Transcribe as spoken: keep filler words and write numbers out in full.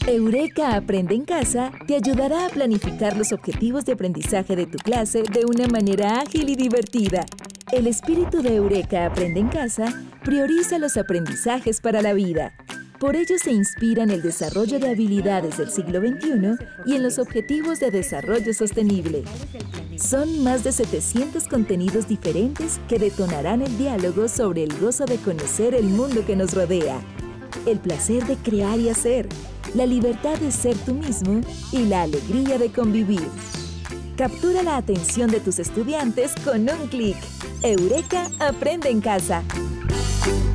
Eureka Aprende en Casa te ayudará a planificar los objetivos de aprendizaje de tu clase de una manera ágil y divertida. El espíritu de Eureka Aprende en Casa prioriza los aprendizajes para la vida. Por ello se inspira en el desarrollo de habilidades del siglo veintiuno y en los objetivos de desarrollo sostenible. Son más de setecientos contenidos diferentes que detonarán el diálogo sobre el gozo de conocer el mundo que nos rodea, el placer de crear y hacer, la libertad de ser tú mismo y la alegría de convivir. Captura la atención de tus estudiantes con un clic. Eureka Aprende en Casa.